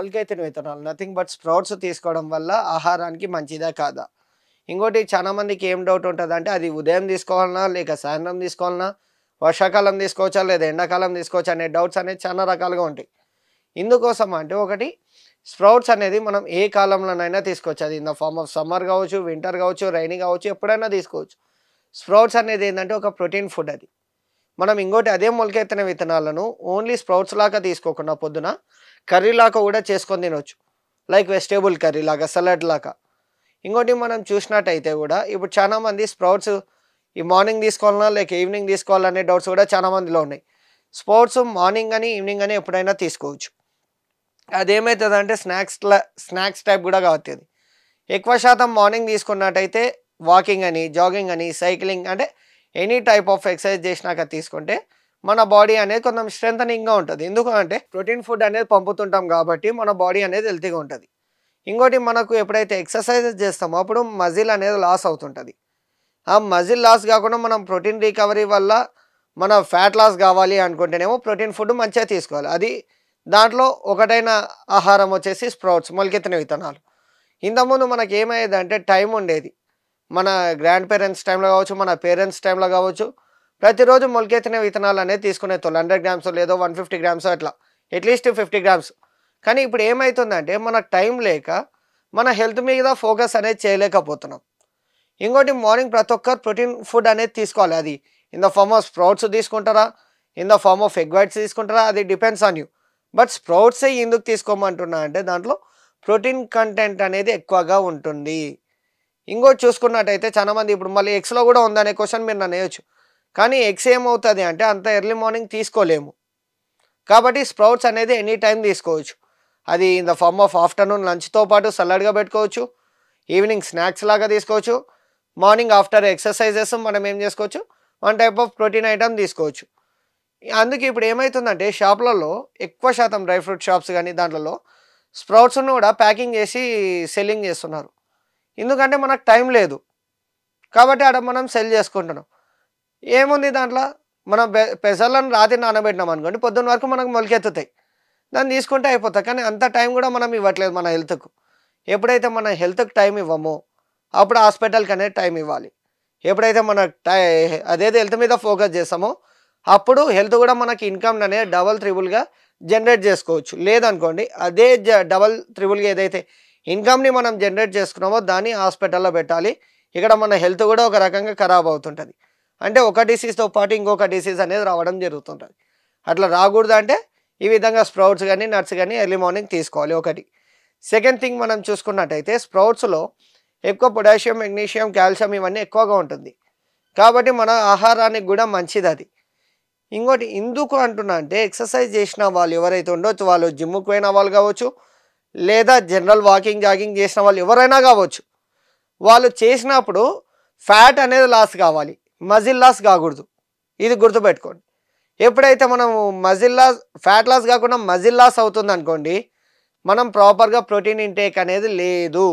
మొలకెత్తిన విత్తనాలు nothing but sprouts తీసుకోవడం వల్ల ఆహారానికి మంచిదా కాదా? ఇంకోటి చాలా మందికి ఏం డౌట్ ఉంటదంటే అది ఉదయం తీసుకోవాలనా? లేక సాయంత్రం తీసుకోవాలనా? వర్షాకాలం తీసుకోవచ్చా? లేదా ఎండాకాలం తీసుకోవచ్చా? అనే డౌట్స్ అనేవి చాలా రకాలుగా ఉంటాయి. ఇందుకోసం అంటే ఒకటి స్ప్రౌట్స్ అనేది మనం ఏ కాలంలోనైనా తీసుకోవచ్చు. అది in the form of summer కావచ్చు, వింటర్ కావచ్చు, రైనీ కావచ్చు, ఎప్పుడైనా తీసుకోవచ్చు. స్ప్రౌట్స్ అనేది ఏంటంటే ఒక ప్రోటీన్ ఫుడ్ అది. మనం ఇంకోటి అదే మొలకెత్తిన విత్తనాలను ఓన్లీ స్ప్రౌట్స్ లాగా తీసుకోకుండా పొద్దున కర్రీ లాగా కూడా చేసుకొని తినొచ్చు. లైక్ వెజిటేబుల్ కర్రీ లాగా, సలాడ్ లాగా. ఇంకోటి మనం చూసినట్టయితే కూడా ఇప్పుడు చాలామంది స్ప్రౌట్స్ ఈ మార్నింగ్ తీసుకోవాలన్నా లేక ఈవినింగ్ తీసుకోవాలనే డౌట్స్ కూడా చాలా మందిలో ఉన్నాయి. స్ప్రౌట్స్ మార్నింగ్ అని ఈవినింగ్ అని ఎప్పుడైనా తీసుకోవచ్చు. అదేమవుతుందంటే స్నాక్స్ టైప్ కూడా కావచ్చు అది. ఎక్కువ శాతం మార్నింగ్ తీసుకున్నట్టయితే వాకింగ్ అని, జాగింగ్ అని, సైక్లింగ్ అంటే ఎనీ టైప్ ఆఫ్ ఎక్సర్సైజ్ చేసినాక తీసుకుంటే మన బాడీ అనేది కొంచెం స్ట్రెంథనింగ్‌గా ఉంటది. ఎందుకు అంటే ప్రోటీన్ ఫుడ్ అనేది పంపుతుంటాం కాబట్టి మన బాడీ అనేది హెల్తీగా ఉంటది. ఇంకోటి మనకు ఎప్పుడైతే ఎక్సర్సైజెస్ చేస్తామో అప్పుడు మజిల్ అనేది లాస్ అవుతుంటది. ఆ మజిల్ లాస్ కాకుండా మనం ప్రోటీన్ రికవరీ వల్ల మన ఫ్యాట్ లాస్ కావాలి అనుకుంటేనేమో ప్రోటీన్ ఫుడ్ మంచిగా తీసుకోవాలి. అది దాంట్లో ఒకటైన ఆహారం వచ్చేసి స్ప్రౌట్స్ మొలకెత్తిన విత్తనాలు. ఇంతకుముందు మనకేమయ్యేదంటే టైం ఉండేది. మన గ్రాండ్ పేరెంట్స్ టైంలో కావచ్చు, మన పేరెంట్స్ టైంలో కావచ్చు, ప్రతిరోజు మొలకెత్తిన విత్తనాలు అనేది తీసుకునేటోళ్ళు. 100 గ్రామ్సో లేదో 150 గ్రామ్సో అట్లా. At least 50 grams. కానీ ఇప్పుడు ఏమైతుందంటే మనకు టైం లేక మన హెల్త్ మీద ఫోకస్ అనేది చేయలేకపోతున్నాం. ఇంకోటి మార్నింగ్ ప్రతి ఒక్కరు ప్రోటీన్ ఫుడ్ అనేది తీసుకోవాలి. అది in the form of sprouts తీసుకుంటారా? In the form of egg whites తీసుకుంటారా? అది డిపెండ్స్ ఆన్ యూ. బట్ స్ప్రౌట్సే ఎందుకు తీసుకోమంటున్నా అంటే దాంట్లో ప్రోటీన్ కంటెంట్ అనేది ఎక్కువగా ఉంటుంది. ఇంకోటి చూసుకున్నట్టయితే చాలామంది ఇప్పుడు మళ్ళీ ఎగ్స్‌లో కూడా ఉందనే క్వెషన్ మీరు నన్నేయొచ్చు. కానీ ఎగ్స్ ఏమవుతది అంటే అంత ఎర్లీ మార్నింగ్ తీసుకోలేము. కాబట్టి స్ప్రౌట్స్ అనేది ఎనీ టైమ్ తీసుకోవచ్చు. అది in the form of afternoon లంచ్‌తో పాటు సలాడ్‌గా పెట్టుకోవచ్చు. ఈవినింగ్ స్నాక్స్ లాగా తీసుకోవచ్చు. మార్నింగ్ ఆఫ్టర్ ఎక్సర్‌సైజెస్ మనం ఏం చేసుకోవచ్చు, one type of protein item తీసుకోవచ్చు. అందుకే ఇప్పుడు ఏమైతుందంటే షాపులలో ఎక్కువ శాతం డ్రై ఫ్రూట్ షాప్స్ గానీ దాంట్లలో స్ప్రౌట్స్‌ను కూడా ప్యాకింగ్ చేసి సెల్లింగ్ చేస్తున్నారు. ఎందుకంటే మనకు టైం లేదు. కాబట్టి ఆడ మనం సెల్ చేసుకుంటున్నాం. ఏముంది దాంట్లో? మనం పెసలను రాత్రి నానబెట్టినామనుకోండి పొద్దున్న వరకు మనకు మొలకెత్తుతాయి. దాన్ని తీసుకుంటే అయిపోతది. కానీ అంత టైం కూడా మనం ఇవ్వట్లేదు మన హెల్త్‌కు. ఎప్పుడైతే మన హెల్త్‌కి టైం ఇవ్వమో అప్పుడు హాస్పిటల్‌కి అనేది టైం ఇవ్వాలి. ఎప్పుడైతే మన అదేదో హెల్త్ మీద ఫోకస్ చేస్తామో అప్పుడు హెల్త్ కూడా మనకి ఇన్‌కమ్ అనేది డబుల్, త్రిబుల్‌గా జనరేట్ చేసుకోవచ్చు. లేదనుకోండి అదే డబుల్, త్రిబుల్‌గా ఏదైతే ఇన్‌కమ్‌ని మనం జనరేట్ చేసుకున్నామో దాన్ని హాస్పిటల్‌లో పెట్టాలి. ఇక్కడ మన హెల్త్ కూడా ఒక రకంగా ఖరాబ్ అవుతుంటది. అంటే ఒక డిసీజ్‌తో పాటు ఇంకొక డిసీజ్ అనేది రావడం జరుగుతుంటది. అట్లా రాకూడదంటే ఈ విధంగా స్ప్రౌట్స్ గానీ, నట్స్ గానీ ఎర్లీ మార్నింగ్ తీసుకోవాలి ఒకటి. సెకండ్ థింగ్ మనం చూసుకున్నట్టయితే స్ప్రౌట్స్‌లో ఎక్కువ పొటాషియం, మెగ్నీషియం, కాల్షియం ఇవన్నీ ఎక్కువగా ఉంటుంది. కాబట్టి మన ఆహారానికి కూడా మంచిదది. ఇంకోటి ఎందుకు అంటున్నా అంటే ఎక్సర్సైజ్ చేసిన వాళ్ళు ఎవరైతే ఉండొచ్చు వాళ్ళు జిమ్‌కి పోయిన వాళ్ళు కావచ్చు, లేదా జనరల్ వాకింగ్, జాగింగ్ చేసిన వాళ్ళు ఎవరైనా కావచ్చు. వాళ్ళు చేసినప్పుడు ఫ్యాట్ అనేది లాస్ కావాలి. మజిల్ లాస్ కాకూడదు. ఇది గుర్తుపెట్టుకోండి. ఎప్పుడైతే మనము ఫ్యాట్ లాస్ కాకుండా మజిల్ లాస్ అవుతుందనుకోండి, మనం ప్రాపర్‌గా ప్రోటీన్ ఇంటేక్ అనేది లేదు.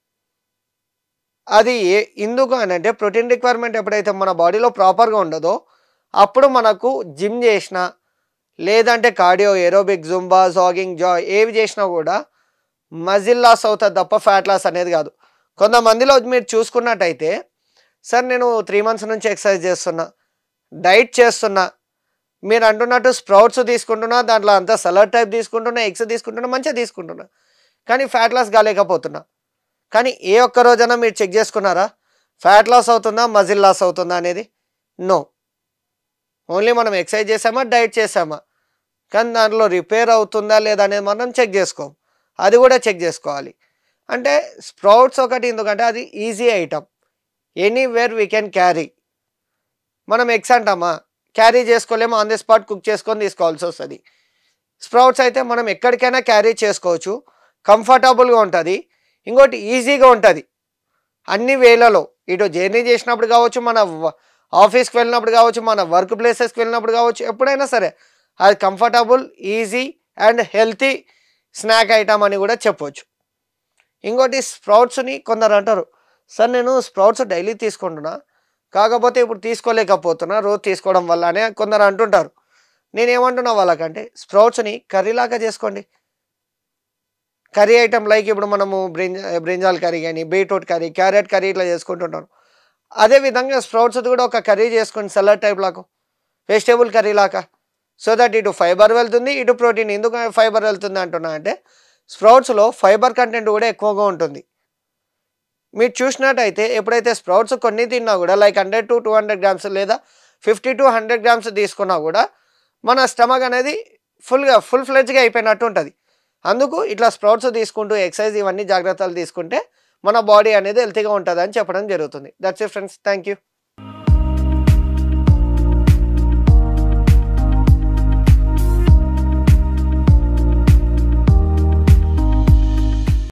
అది ఎందుకు అనంటే ప్రోటీన్ రిక్వైర్మెంట్ ఎప్పుడైతే మన బాడీలో ప్రాపర్‌గా ఉండదో, అప్పుడు మనకు జిమ్ చేసినా, లేదంటే కార్డియో, ఏరోబిక్, జుంబా, జాగింగ్, ఏవి చేసినా కూడా మజిల్ లాస్ అవుతది తప్ప ఫ్యాట్ లాస్ అనేది కాదు. కొంతమందిలో మీరు చూసుకున్నట్టయితే, సార్ నేను 3 మంత్స్ నుంచి ఎక్సర్సైజ్ చేస్తున్నా, డైట్ చేస్తున్నా, మీరు అంటున్నట్టు స్ప్రౌట్స్ తీసుకుంటున్నా, దాంట్లో అంతా సలాడ్ టైప్ తీసుకుంటున్నా, ఎగ్స్ తీసుకుంటున్నా, మంచిగా తీసుకుంటున్నా. కానీ ఫ్యాట్ లాస్ కాలేకపోతున్నా. కానీ ఏ ఒక్క రోజైనా మీరు చెక్ చేసుకున్నారా? ఫ్యాట్ లాస్ అవుతుందా? మజిల్ లాస్ అవుతుందా అనేది? నో. ఓన్లీ మనం ఎక్సర్సైజ్ చేసామా? డైట్ చేసామా? కానీ దాంట్లో రిపేర్ అవుతుందా? లేదా? అనేది మనం చెక్ చేసుకోం. అది కూడా చెక్ చేసుకోవాలి. అంటే స్ప్రౌట్స్ ఒకటి ఎందుకంటే అది easy item. Anywhere we can carry. మనం ఎగ్స్ అంటామా? క్యారీ చేసుకోలేము. ఆన్ ది స్పాట్ కుక్ చేసుకొని తీసుకోవాల్సొస్తది. స్ప్రౌట్స్ అయితే మనం ఎక్కడికైనా క్యారీ చేసుకోవచ్చు. కంఫర్టబుల్‌గా ఉంటది. ఇంకోటి ఈజీగా ఉంటది. అన్ని వేళలో ఇటు జర్నీ చేసినప్పుడు కావచ్చు, మన ఆఫీస్‌కి వెళ్ళినప్పుడు కావచ్చు, మన వర్క్ ప్లేసెస్‌కి వెళ్ళినప్పుడు కావచ్చు, ఎప్పుడైనా సరే అది comfortable, easy and healthy snack item అని కూడా చెప్పొచ్చు. ఇంకోటి స్ప్రౌట్స్‌ని కొందరు అంటారు, సార్ నేను స్ప్రౌట్స్ డైలీ తీసుకుంటున్నా, కాకపోతే ఇప్పుడు తీసుకోలేకపోతున్నా రోజు తీసుకోవడం వల్ల అని కొందరు అంటుంటారు. నేనేమంటున్నా వాళ్ళకంటే స్ప్రౌట్స్‌ని కర్రీలాగా చేసుకోండి. కర్రీ ఐటమ్ లైక్ ఇప్పుడు మనము బ్రింజాల్ కర్రీ గాని, బీట్రూట్ కర్రీ, క్యారెట్ కర్రీ ఇట్లా చేసుకుంటుంటాం. అదే విధంగా స్ప్రౌట్స్‌ది కూడా ఒక కర్రీ చేసుకోండి సలాడ్ టైప్ లాగా. వెజిటబుల్ కర్రీ లాగా. సో దట్ ఇటు ఫైబర్ వెళ్తుంది, ఇటు ప్రోటీన్. ఎందుకు ఫైబర్ వెళ్తుంది అంటున్నా అంటే స్ప్రౌట్స్‌లో ఫైబర్ కంటెంట్ కూడా ఎక్కువగా ఉంటుంది. మీరు చూసినట్టయితే ఎప్పుడైతే స్ప్రౌట్స్ కొన్ని తిన్నా కూడా లైక్ 100-200 గ్రామ్స్ లేదా 50-100 గ్రామ్స్ తీసుకున్నా కూడా మన స్టమక్ అనేది ఫుల్ ఫ్లెడ్జ్‌గా అయిపోయినట్టు ఉంటది. అందుకు ఇట్లా స్ప్రౌట్స్ తీసుకుంటూ ఎక్సర్సైజ్ ఇవన్నీ జాగ్రత్తలు తీసుకుంటే మన బాడీ అనేది హెల్తీగా ఉంటదని చెప్పడం జరుగుతుంది. That's it friends. Thank you.